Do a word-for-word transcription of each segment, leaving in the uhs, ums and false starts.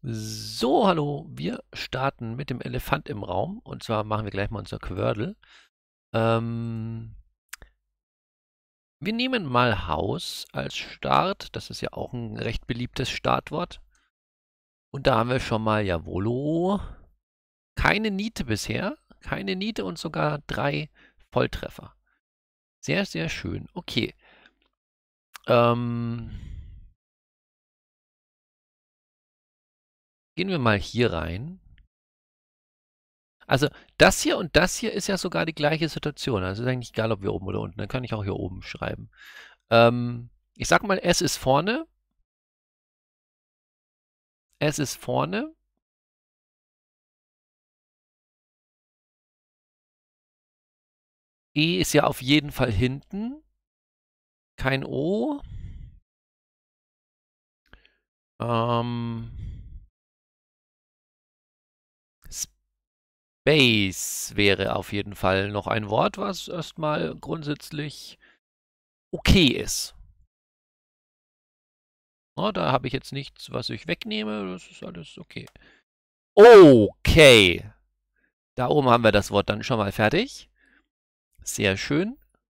So, hallo, wir starten mit dem Elefant im Raum. Und zwar machen wir gleich mal unser Quördel. Ähm, wir nehmen mal Haus als Start. Das ist ja auch ein recht beliebtes Startwort. Und da haben wir schon mal, jawollo, keine Niete bisher. Keine Niete und sogar drei Volltreffer. Sehr, sehr schön. Okay. Ähm, gehen wir mal hier rein. Also das hier und das hier ist ja sogar die gleiche Situation. Also ist eigentlich egal, ob wir oben oder unten. Dann kann ich auch hier oben schreiben. Ähm, ich sag mal, S ist vorne. S ist vorne. E ist ja auf jeden Fall hinten. Kein O. Ähm, Space wäre auf jeden Fall noch ein Wort, was erstmal grundsätzlich okay ist. Na, da habe ich jetzt nichts, was ich wegnehme. Das ist alles okay. Okay. Da oben haben wir das Wort dann schon mal fertig. Sehr schön.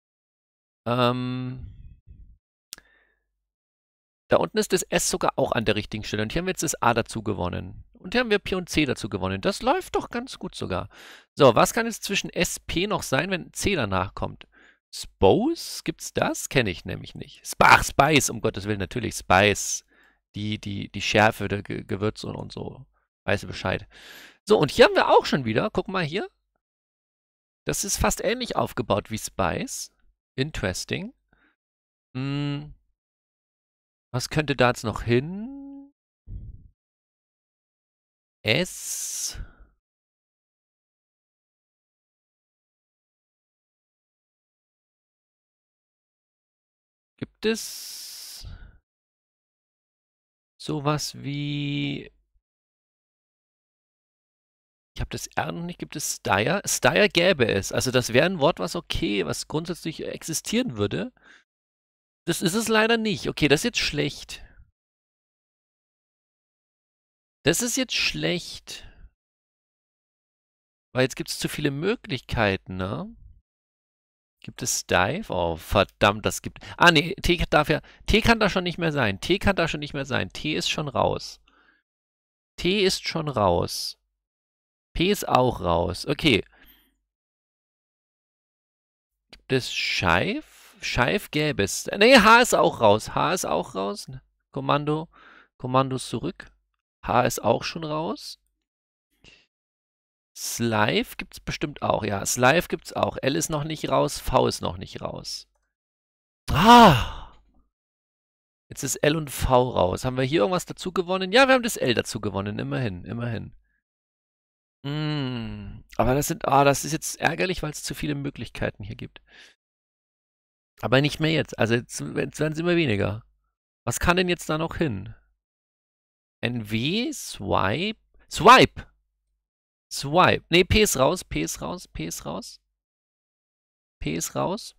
Ähm, da unten ist das S sogar auch an der richtigen Stelle. Und hier haben wir jetzt das A dazu gewonnen. Und hier haben wir P und C dazu gewonnen. Das läuft doch ganz gut sogar. So, was kann jetzt zwischen S, P noch sein, wenn C danach kommt? Spose? Gibt's das? Kenne ich nämlich nicht. Ach, Spice, um Gottes Willen, natürlich. Spice. Die, die, die Schärfe der Ge Gewürze und so. Weißt du Bescheid. So, und hier haben wir auch schon wieder, guck mal hier. Das ist fast ähnlich aufgebaut wie Spice. Interesting. Hm, was könnte da jetzt noch hin? S. Gibt es sowas wie... Ich habe das R noch nicht. Gibt es Steyr? Steyr gäbe es. Also das wäre ein Wort, was okay, was grundsätzlich existieren würde. Das ist es leider nicht. Okay, das ist jetzt schlecht. Das ist jetzt schlecht. Weil jetzt gibt es zu viele Möglichkeiten, ne? Gibt es Dive? Oh, verdammt, das gibt... Ah, nee, T darf ja... T kann da schon nicht mehr sein. T kann da schon nicht mehr sein. T ist schon raus. T ist schon raus. P ist auch raus. Okay. Gibt es Scheif? Scheif gäbe es. Nee, H ist auch raus. H ist auch raus. Kommando. Kommandos zurück. H ist auch schon raus. Slive gibt es bestimmt auch. Ja, Slive gibt es auch. L ist noch nicht raus. V ist noch nicht raus. Ah! Jetzt ist L und V raus. Haben wir hier irgendwas dazu gewonnen? Ja, wir haben das L dazu gewonnen. Immerhin, immerhin. Mm, aber das sind, ah, das ist jetzt ärgerlich, weil es zu viele Möglichkeiten hier gibt. Aber nicht mehr jetzt. Also jetzt, jetzt werden es immer weniger. Was kann denn jetzt da noch hin? N W, Swipe, Swipe! Swipe. Nee, P ist raus, P ist raus, P ist raus. P ist raus.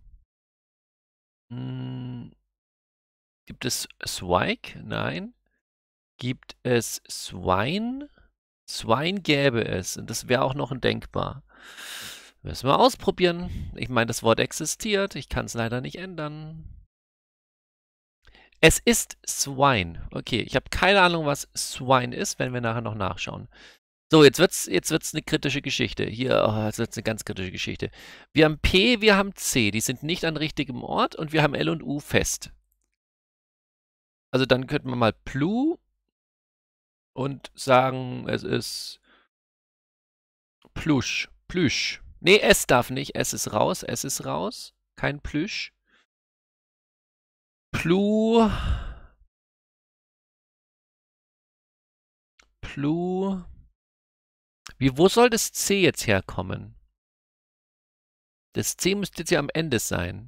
Hm, gibt es Swike? Nein. Gibt es Swine? Swine gäbe es. Und das wäre auch noch ein denkbar. Müssen wir ausprobieren. Ich meine, das Wort existiert. Ich kann es leider nicht ändern. Es ist Swine. Okay, ich habe keine Ahnung, was Swine ist, wenn wir nachher noch nachschauen. So, jetzt wird's, jetzt wird's eine kritische Geschichte. Hier, oh, jetzt wird's eine ganz kritische Geschichte. Wir haben P, wir haben C. Die sind nicht an richtigem Ort und wir haben L und U fest. Also dann könnten wir mal Plu und sagen, es ist Plusch. Plüsch. Nee, S darf nicht. S ist raus. S ist raus. Kein Plüsch. Plu. Plu. Wie, wo soll das C jetzt herkommen? Das C müsste jetzt ja am Ende sein.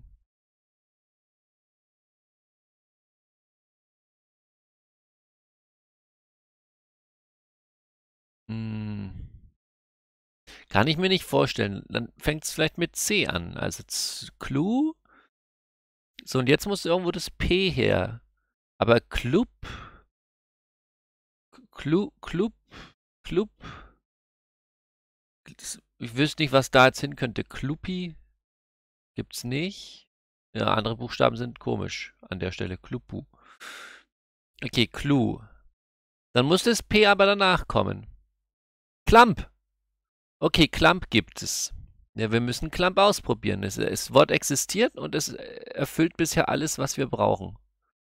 Hm. Kann ich mir nicht vorstellen. Dann fängt es vielleicht mit C an. Also Clue. So, und jetzt muss irgendwo das P her. Aber Club. Klu, Klub, Klub. Ich wüsste nicht, was da jetzt hin könnte. Klupi gibt's nicht. Ja, andere Buchstaben sind komisch an der Stelle. Klupu. Okay, Clu. Dann muss das P aber danach kommen. Klamp. Okay, Klamp gibt es. Ja, wir müssen Klamp ausprobieren. Das, das Wort existiert und es erfüllt bisher alles, was wir brauchen.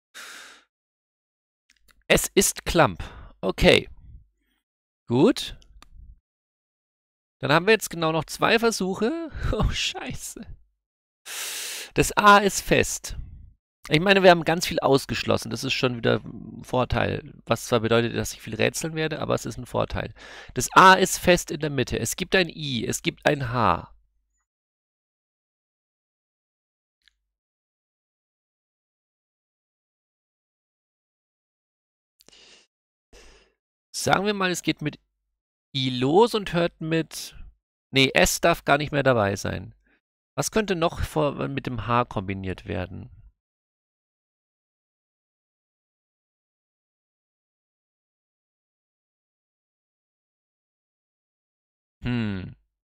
Es ist Klamp. Okay. Gut. Dann haben wir jetzt genau noch zwei Versuche. Oh, scheiße. Das A ist fest. Ich meine, wir haben ganz viel ausgeschlossen. Das ist schon wieder ein Vorteil. Was zwar bedeutet, dass ich viel rätseln werde, aber es ist ein Vorteil. Das A ist fest in der Mitte. Es gibt ein I, es gibt ein H. Sagen wir mal, es geht mit I los und hört mit... Nee, S darf gar nicht mehr dabei sein. Was könnte noch vor, mit dem H kombiniert werden? Hm.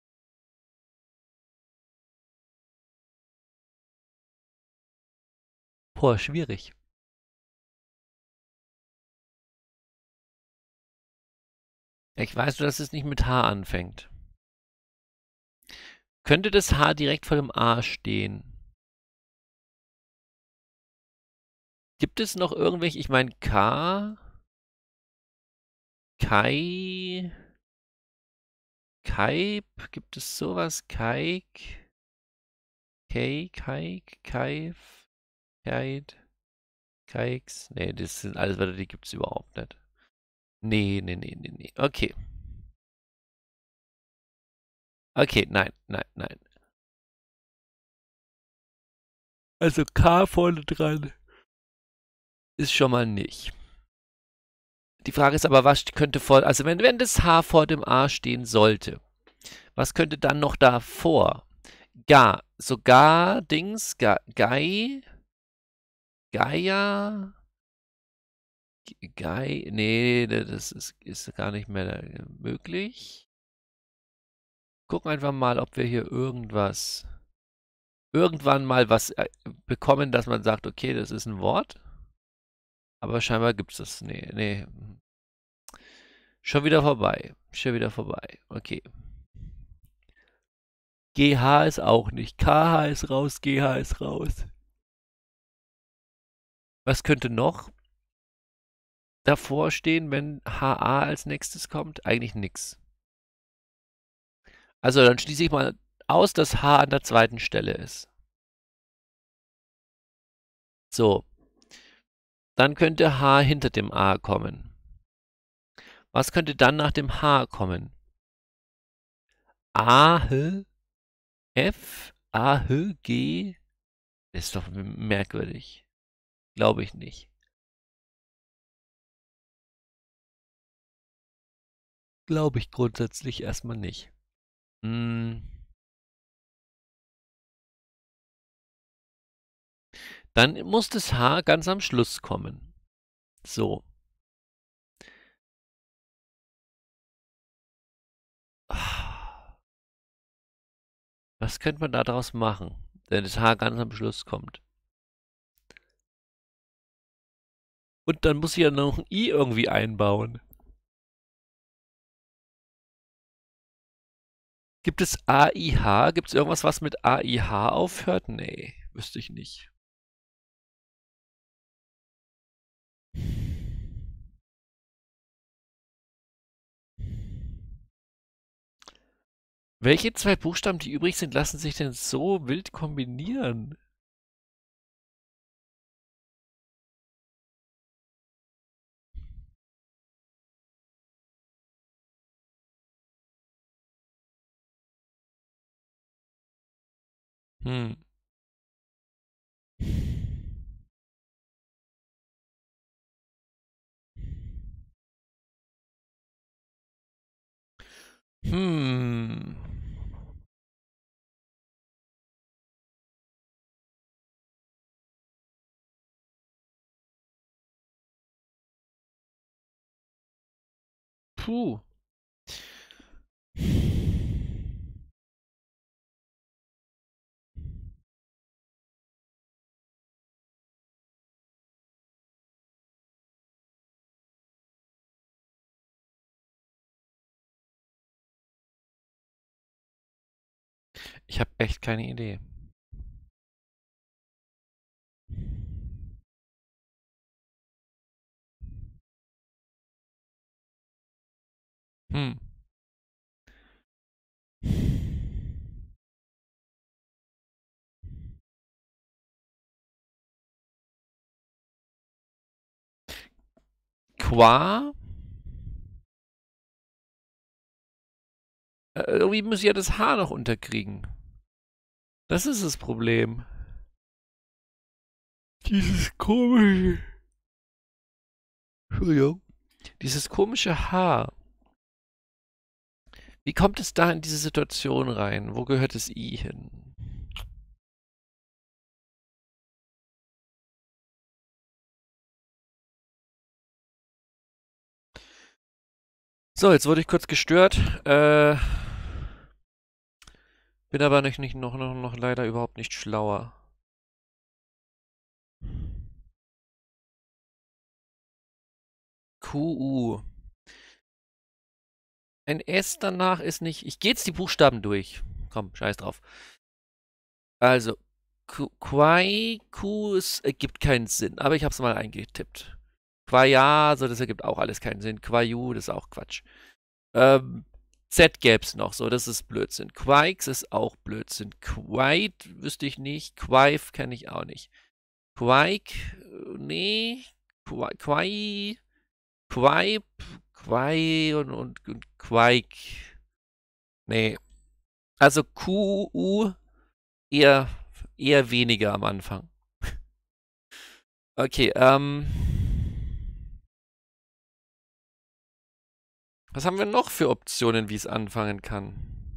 Boah, schwierig. Ich weiß nur, dass es nicht mit H anfängt. Könnte das H direkt vor dem A stehen? Gibt es noch irgendwelche, ich meine K, Kai, Kaip, gibt es sowas? Kaik, Kei, Kaik, Kaif, Kait, Kaiks? Nee, das sind alles Wörter, die gibt es überhaupt nicht. Nee, nee, nee, nee, nee. Okay. Okay, nein, nein, nein. Also K vorne dran ist schon mal nicht. Die Frage ist aber, was könnte vor, also wenn, wenn das H vor dem A stehen sollte, was könnte dann noch davor? Ga, sogar Dings, Ga, Gai, Gaia, Gai, nee, das ist, ist gar nicht mehr möglich. Gucken einfach mal, ob wir hier irgendwas, irgendwann mal was äh, bekommen, dass man sagt, okay, das ist ein Wort. Aber scheinbar gibt es das. Nee, nee. Schon wieder vorbei. Schon wieder vorbei. Okay. G H ist auch nicht. K H ist raus, G H ist raus. Was könnte noch davor stehen, wenn H A als nächstes kommt? Eigentlich nix. Also dann schließe ich mal aus, dass H an der zweiten Stelle ist. So. Dann könnte H hinter dem A kommen. Was könnte dann nach dem H kommen? A, H, F, A, H, G. Ist doch merkwürdig. Glaube ich nicht. Glaube ich grundsätzlich erstmal nicht. Hm. Dann muss das H ganz am Schluss kommen. So. Was könnte man daraus machen, wenn das H ganz am Schluss kommt? Und dann muss ich ja noch ein I irgendwie einbauen. Gibt es A I H? Gibt es irgendwas, was mit A I H aufhört? Nee, wüsste ich nicht. Welche zwei Buchstaben, die übrig sind, lassen sich denn so wild kombinieren? Hm. Hm. Puh. Ich habe echt keine Idee. Hm. Qua? Äh, irgendwie muss ich ja das Haar noch unterkriegen. Das ist das Problem. Dieses komische. Entschuldigung. Dieses komische Haar. Wie kommt es da in diese Situation rein? Wo gehört das I hin? So, jetzt wurde ich kurz gestört. Äh, bin aber nicht, nicht noch, noch, noch leider überhaupt nicht schlauer. Q U. Ein S danach ist nicht. Ich gehe jetzt die Buchstaben durch. Komm, scheiß drauf. Also, Qu- Quai, Q, es ergibt keinen Sinn. Aber ich habe es mal eingetippt. Quaja, so, das ergibt auch alles keinen Sinn. Quaju, das ist auch Quatsch. Ähm, Z gäbe es noch, so, das ist Blödsinn. Quikes ist auch Blödsinn. Quite wüsste ich nicht. Quife kenne ich auch nicht. Quike, äh, nee. Qui, Quai, Quipe, Quai und, und, und Quike. Nee. Also Q, U eher, eher weniger am Anfang. Okay, ähm. Was haben wir noch für Optionen, wie es anfangen kann?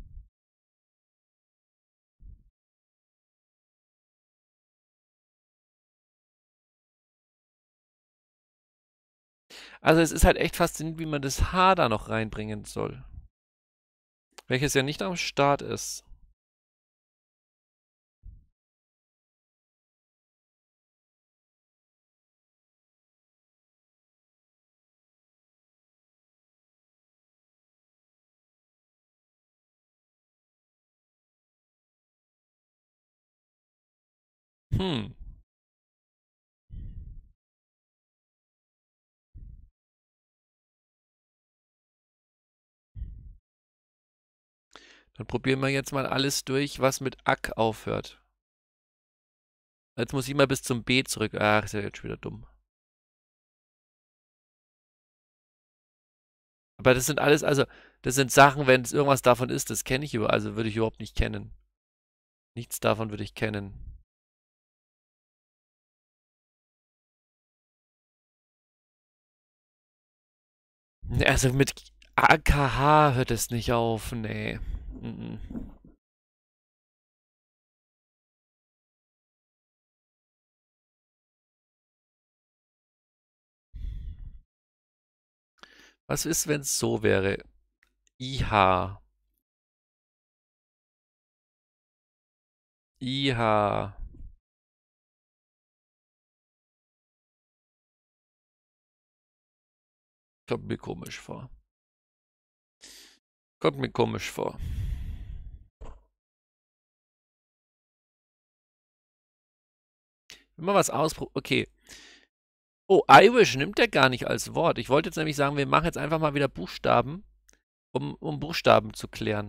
Also es ist halt echt faszinierend, wie man das H da noch reinbringen soll. Welches ja nicht am Start ist. Hm. Dann probieren wir jetzt mal alles durch, was mit Ack aufhört. Jetzt muss ich mal bis zum B zurück. Ach, ist ja jetzt schon wieder dumm. Aber das sind alles, also, das sind Sachen, wenn es irgendwas davon ist, das kenne ich über, also würde ich überhaupt nicht kennen. Nichts davon würde ich kennen. Also mit A K H hört es nicht auf, nee. Mm-mm. Was ist, wenn es so wäre? I H. I H. Kommt mir komisch vor. Kommt mir komisch vor. Wenn man was ausprobiert. Okay. Oh, Irish nimmt er gar nicht als Wort. Ich wollte jetzt nämlich sagen, wir machen jetzt einfach mal wieder Buchstaben, um, um Buchstaben zu klären.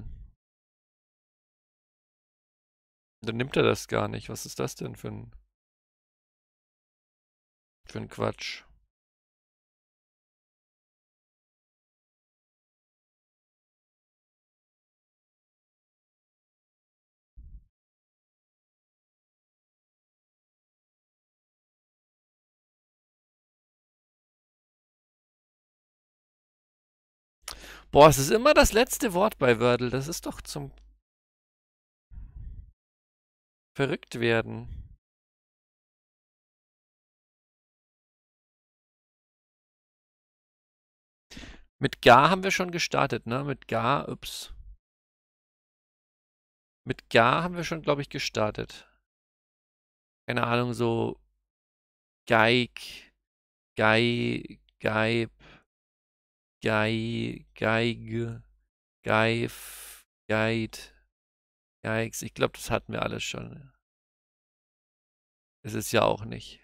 Dann nimmt er das gar nicht. Was ist das denn für ein, für ein Quatsch? Boah, es ist immer das letzte Wort bei Wordle. Das ist doch zum Verrücktwerden. Mit Gar haben wir schon gestartet, ne? Mit Gar, ups. Mit Gar haben wir schon, glaube ich, gestartet. Keine Ahnung, so Geig, Gei, Geib, Gei, Geige, Geif, Geit, Geigs. Ich glaube, das hatten wir alles schon. Ist es ja auch nicht.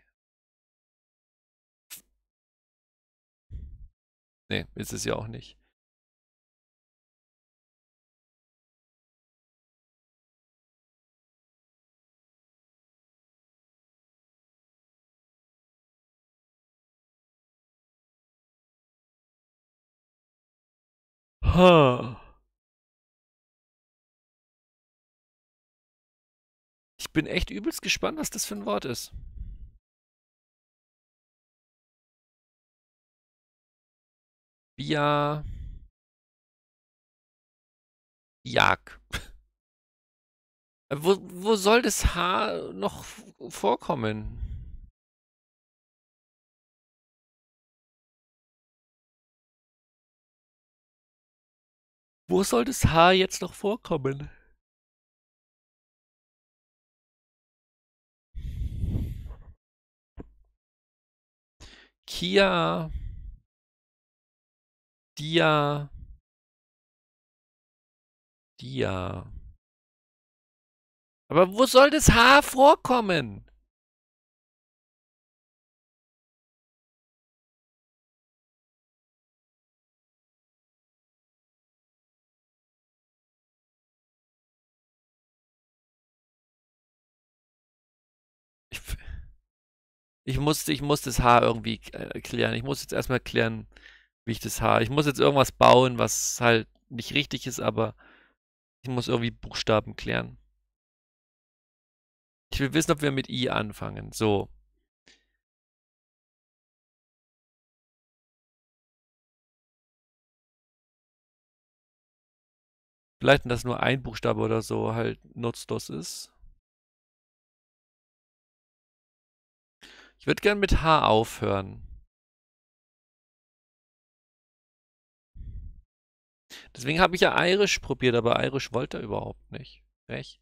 Nee, ist es ja auch nicht. Ha. Ich bin echt übelst gespannt, was das für ein Wort ist. Bia. Jag. Wo, wo soll das H noch vorkommen? Wo soll das H jetzt noch vorkommen? Kia. Dia. Dia. Aber wo soll das H vorkommen? Ich, ich, muss, ich muss das H irgendwie äh, klären. Ich muss jetzt erstmal klären, wie ich das H. Ich muss jetzt irgendwas bauen, was halt nicht richtig ist, aber ich muss irgendwie Buchstaben klären. Ich will wissen, ob wir mit I anfangen. So. Vielleicht, dass nur ein Buchstabe oder so halt nutzlos ist. Ich würde gern mit H aufhören. Deswegen habe ich ja Irish probiert, aber Irish wollte er überhaupt nicht. Recht?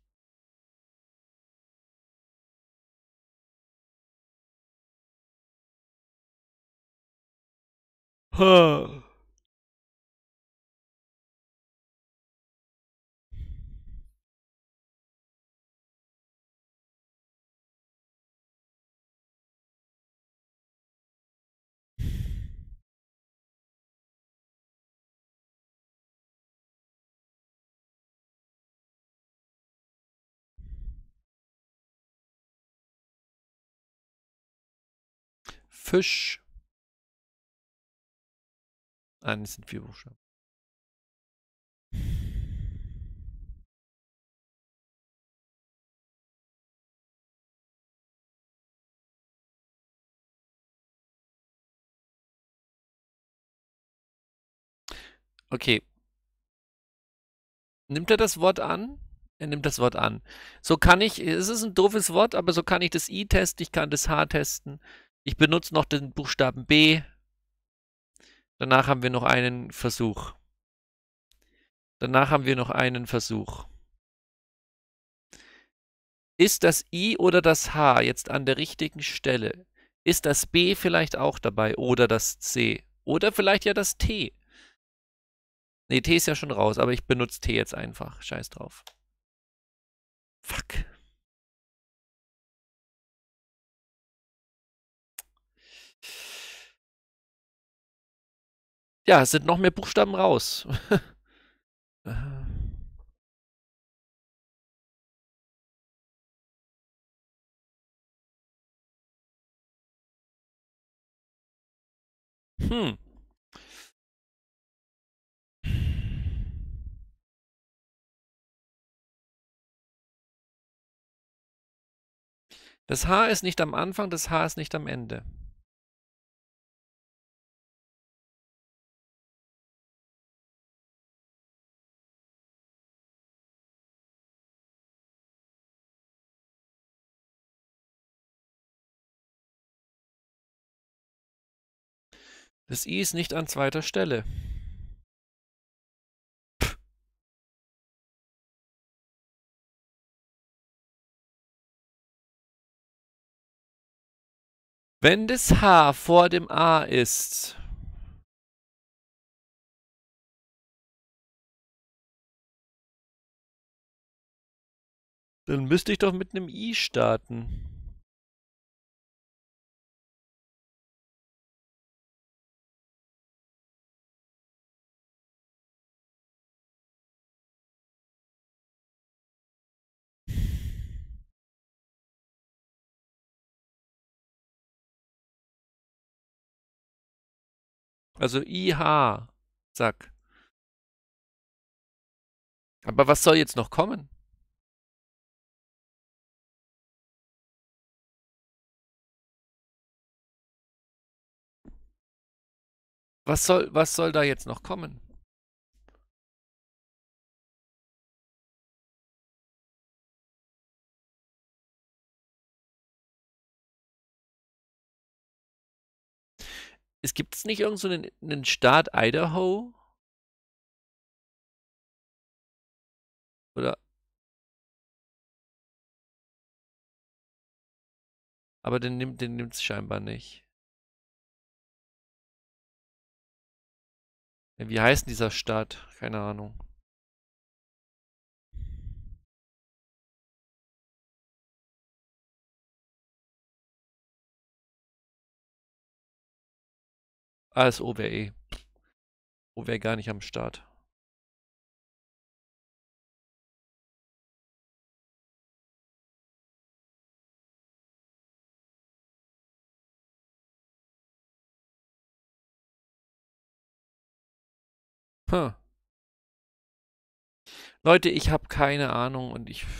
Ha. Fisch. Ah, das sind vier Buchstaben. Okay. Nimmt er das Wort an? Er nimmt das Wort an. So kann ich, es ist ein doofes Wort, aber so kann ich das I testen, ich kann das H testen. Ich benutze noch den Buchstaben B. Danach haben wir noch einen Versuch. Danach haben wir noch einen Versuch. Ist das I oder das H jetzt an der richtigen Stelle? Ist das B vielleicht auch dabei oder das C? Oder vielleicht ja das T? Ne, T ist ja schon raus, aber ich benutze T jetzt einfach. Scheiß drauf. Fuck. Ja, es sind noch mehr Buchstaben raus. Hm. Das H ist nicht am Anfang, das H ist nicht am Ende. Das I ist nicht an zweiter Stelle. Wenn das H vor dem A ist, dann müsste ich doch mit einem I starten. Also I H. Zack. Aber was soll jetzt noch kommen? Was soll, was soll da jetzt noch kommen? Es gibt es nicht irgend so einen, einen Staat Idaho? Oder? Aber den nimmt den nimmt's scheinbar nicht. Ja, wie heißt denn dieser Staat? Keine Ahnung. Ah, ist O wäre eh. O wäre gar nicht am Start. Hm. Leute, ich habe keine Ahnung und ich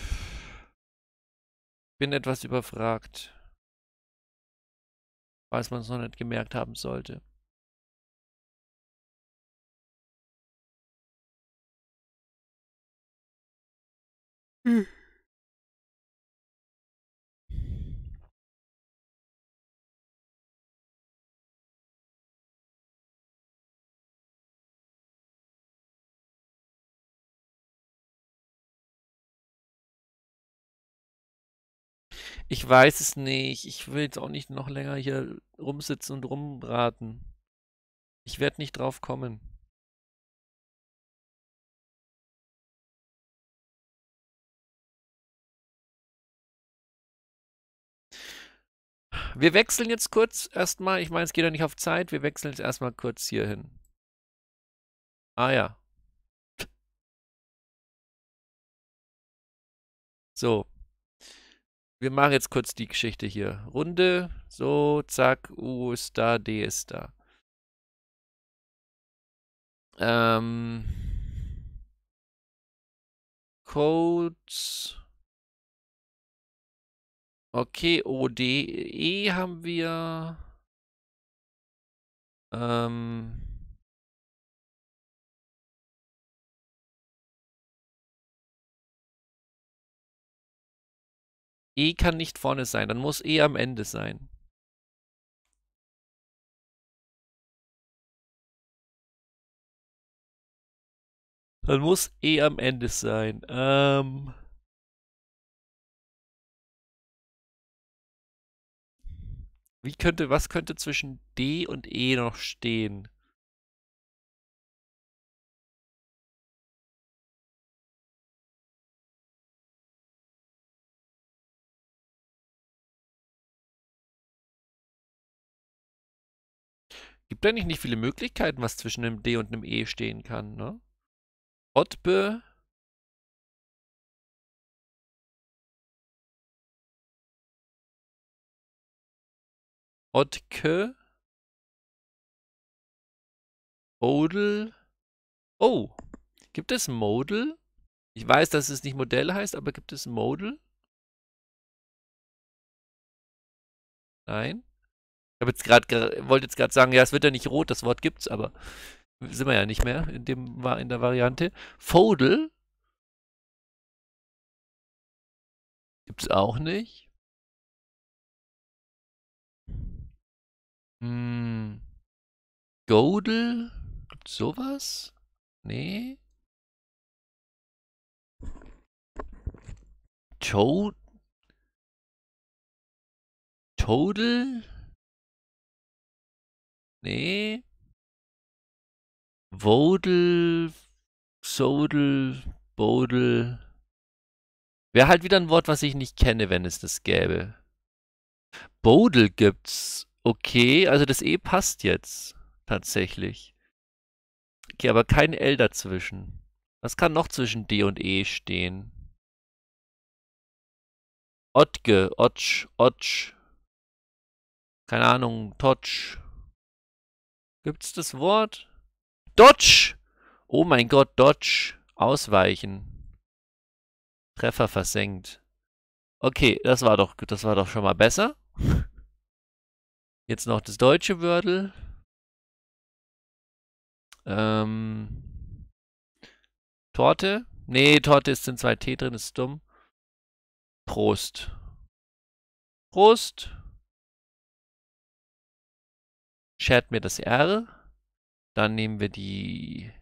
bin etwas überfragt. Falls man es noch nicht gemerkt haben sollte. Hm. Ich weiß es nicht. Ich will jetzt auch nicht noch länger hier rumsitzen und rumraten. Ich werde nicht drauf kommen. Wir wechseln jetzt kurz erstmal. Ich meine, es geht ja nicht auf Zeit. Wir wechseln jetzt erstmal kurz hier hin. Ah ja. So. Wir machen jetzt kurz die Geschichte hier. Runde. So, zack. U ist da, D ist da. Ähm. Codes. Okay, O, D, E haben wir. Ähm. E kann nicht vorne sein, dann muss E am Ende sein. Dann muss E am Ende sein. Ähm. Wie könnte, was könnte zwischen D und E noch stehen? Gibt eigentlich nicht viele Möglichkeiten, was zwischen einem D und einem E stehen kann, ne? Otbe, Otke, Odel. Oh, gibt es Model? Ich weiß, dass es nicht Modell heißt, aber gibt es Model? Nein? Ich habe jetzt gerade, wollte jetzt gerade sagen, ja, es wird ja nicht rot, das Wort gibt's, aber sind wir ja nicht mehr in dem, in der Variante. Fodel gibt's auch nicht. Hm, Godel? Gibt's sowas? Nee. To Toadle? Nee. Vodel, Sodel, Bodel. Wäre halt wieder ein Wort, was ich nicht kenne, wenn es das gäbe. Bodel gibt's. Okay, also das E passt jetzt. Tatsächlich. Okay, aber kein L dazwischen. Was kann noch zwischen D und E stehen? Ottge, Otsch, Otsch. Keine Ahnung, Totsch. Gibt's das Wort? Dodge! Oh mein Gott, Dodge. Ausweichen. Treffer versenkt. Okay, das war doch, das war doch schon mal besser. Jetzt noch das deutsche Wörtel. Ähm. Torte? Nee, Torte ist in zwei T drin, ist dumm. Prost. Prost. Schert mir das R. Dann nehmen wir die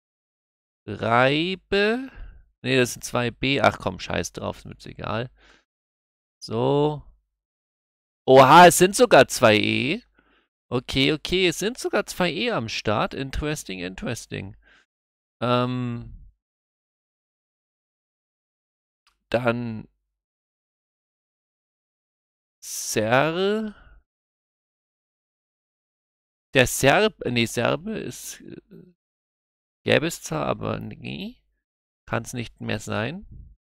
Reibe. Ne, das sind zwei B. Ach komm, scheiß drauf, ist mir jetzt egal. So. Oha, es sind sogar zwei E. Okay, okay, es sind sogar zwei E am Start. Interesting, interesting. Ähm. Dann Ser. Der Serb, nee, Serbe ist, äh, gäbe es zwar, aber nee, kann es nicht mehr sein.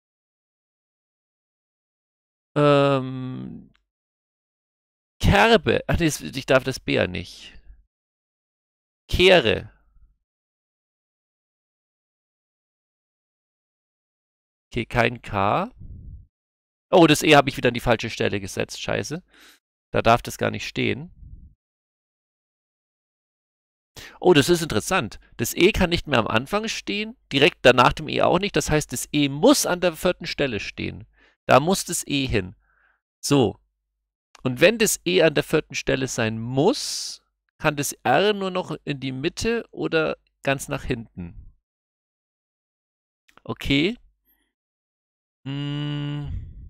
Ähm, Kerbe, ach nee, ich darf das B ja nicht. Kehre. Okay, kein K. Oh, das E habe ich wieder an die falsche Stelle gesetzt, scheiße. Da darf das gar nicht stehen. Oh, das ist interessant. Das E kann nicht mehr am Anfang stehen, direkt danach dem E auch nicht. Das heißt, das E muss an der vierten Stelle stehen. Da muss das E hin. So. Und wenn das E an der vierten Stelle sein muss, kann das R nur noch in die Mitte oder ganz nach hinten. Okay. Hm.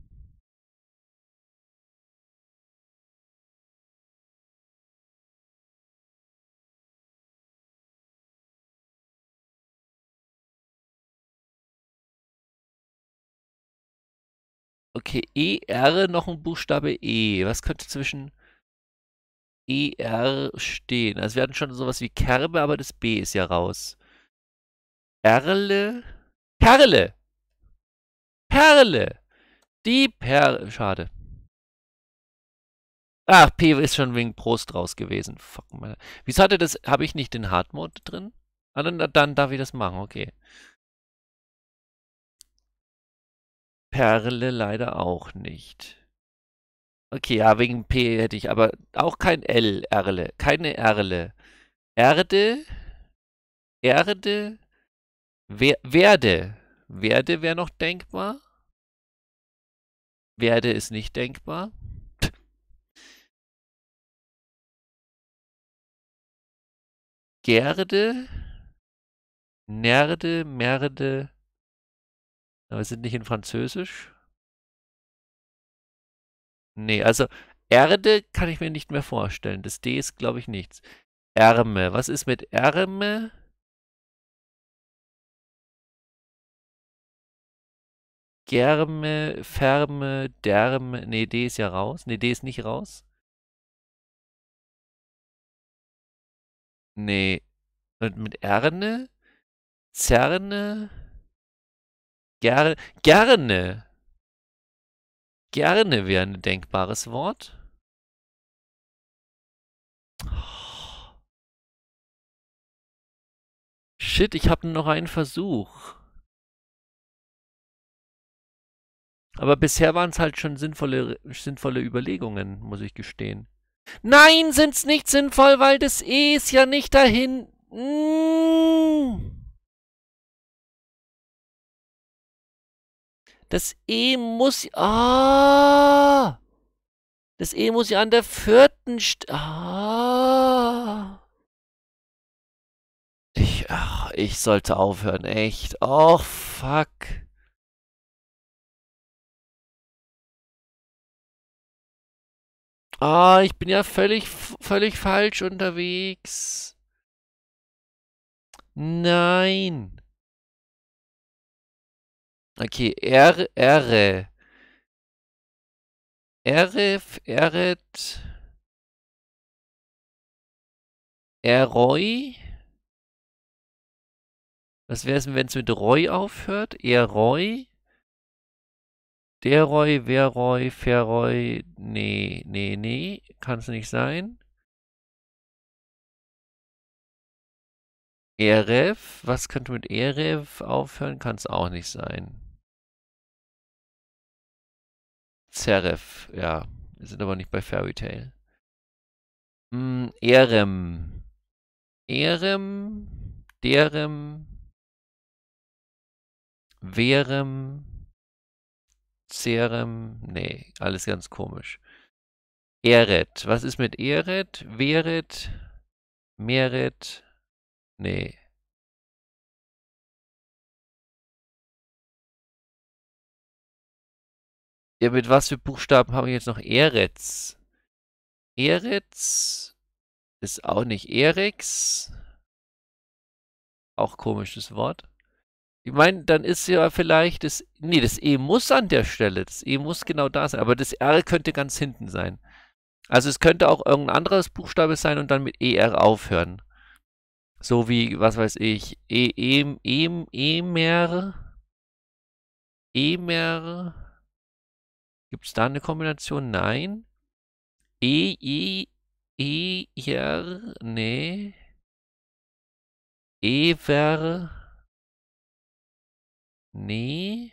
Okay, E R, noch ein Buchstabe E. Was könnte zwischen E R stehen? Also wir hatten schon sowas wie Kerbe, aber das B ist ja raus. Erle? Perle! Perle! Die Perle. Schade. Ach, P ist schon wegen Prost raus gewesen. Fuck mal. Wieso hatte das, habe ich nicht den Hard Mode drin? Ah, dann, dann darf ich das machen, okay. Perle leider auch nicht. Okay, ja, wegen P hätte ich, aber auch kein L, Erle. Keine Erle. Erde, Erde, Wer Werde. Werde wäre noch denkbar. Werde ist nicht denkbar. Gerde, Nerde, Merde. Aber wir sind nicht in Französisch. Nee, also Erde kann ich mir nicht mehr vorstellen. Das D ist, glaube ich, nichts. Ärme. Was ist mit Ärme? Germe, Ferme, Derme. Nee, D ist ja raus. Nee, D ist nicht raus. Nee. Und mit Erne? Zerne? Ger gerne. Gerne wäre ein denkbares Wort. Shit, ich habe noch einen Versuch. Aber bisher waren es halt schon sinnvolle, sinnvolle Überlegungen, muss ich gestehen. Nein, sind's nicht sinnvoll, weil das E ist ja nicht dahin. Mm. Das E muss. Ah! Das E muss ja an der vierten St. Ah! Ich, ach, ich sollte aufhören, echt. Oh, fuck. Ah, ich bin ja völlig, völlig falsch unterwegs. Nein. Okay, R, R. Eref, Eret, Eroi. Was wäre es, wenn es mit Roy aufhört? Eroi, Deroi, Veroi, Feroi. Nee, nee, nee. Kann es nicht sein. Eref. Was könnte mit Eref aufhören? Kann es auch nicht sein. Zeref. Ja. Wir sind aber nicht bei Fairy Tail. Hm, Erem. Erem. Derem. Verem. Zerem. Nee, alles ganz komisch. Eret. Was ist mit Eret? Veret? Meret? Nee. Ja, mit was für Buchstaben habe ich jetzt noch Eretz? Eretz ist auch nicht Erex. Auch komisches Wort. Ich meine, dann ist ja vielleicht das. Nee, das E muss an der Stelle. Das E muss genau da sein. Aber das R könnte ganz hinten sein. Also es könnte auch irgendein anderes Buchstabe sein und dann mit E R aufhören. So wie, was weiß ich, E, Em, Em, Emer, Emer. Gibt es da eine Kombination? Nein. E, E, E, R, nee. Ever, nee.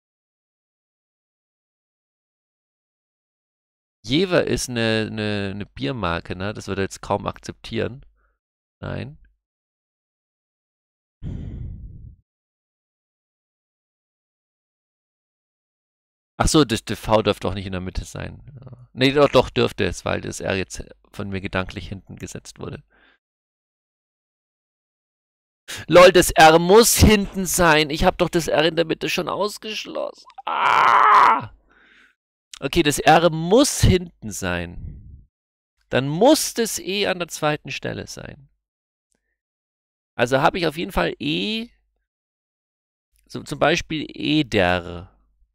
Jever ist eine, eine, eine Biermarke, ne? Das würde jetzt kaum akzeptieren. Nein. Ach so, das, das V dürfte doch nicht in der Mitte sein. Ja. Nee, doch, doch dürfte es, weil das R jetzt von mir gedanklich hinten gesetzt wurde. Lol, das R muss hinten sein. Ich habe doch das R in der Mitte schon ausgeschlossen. Ah! Okay, das R muss hinten sein. Dann muss das E an der zweiten Stelle sein. Also habe ich auf jeden Fall E, so zum Beispiel Eder.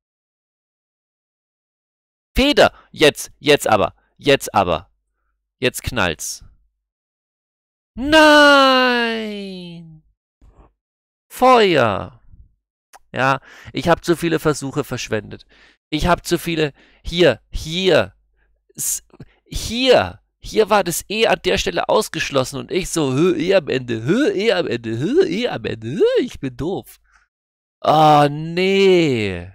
Feder! Jetzt, jetzt aber, jetzt aber. Jetzt knallt's. Nein! Feuer! Ja, ich habe zu viele Versuche verschwendet. Ich habe zu viele. Hier, hier, hier. Hier war das E an der Stelle ausgeschlossen und ich so, hö, E am Ende, hö, E am Ende, hö, E am Ende, hö, ich bin doof. Oh, nee.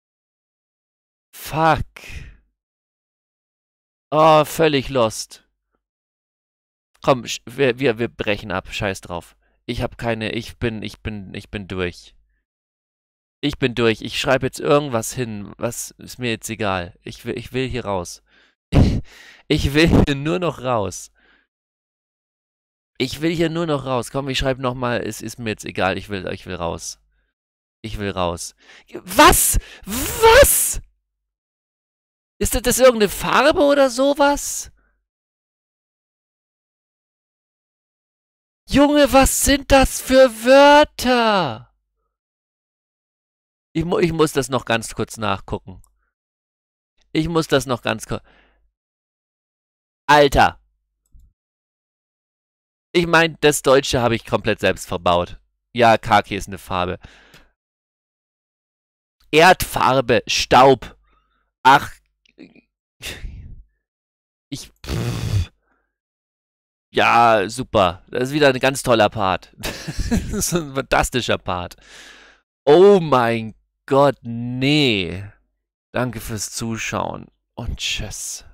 Fuck. Oh, völlig lost. Komm, wir, wir, wir brechen ab, scheiß drauf. Ich hab keine, ich bin, ich bin, ich bin durch. Ich bin durch. Ich schreibe jetzt irgendwas hin. Was ist mir jetzt egal. Ich will, ich will hier raus. Ich will hier nur noch raus. Ich will hier nur noch raus. Komm, ich schreibe nochmal. Es ist mir jetzt egal. Ich will, ich will raus. Ich will raus. Was? Was? Ist das, das irgendeine Farbe oder sowas? Junge, was sind das für Wörter? Ich, mu ich muss das noch ganz kurz nachgucken. Ich muss das noch ganz kurz. Alter. Ich meine, das Deutsche habe ich komplett selbst verbaut. Ja, Khaki ist eine Farbe. Erdfarbe, Staub. Ach. Ich. Pff. Ja, super. Das ist wieder ein ganz toller Part. Das ist ein fantastischer Part. Oh mein Gott, nee. Danke fürs Zuschauen und tschüss.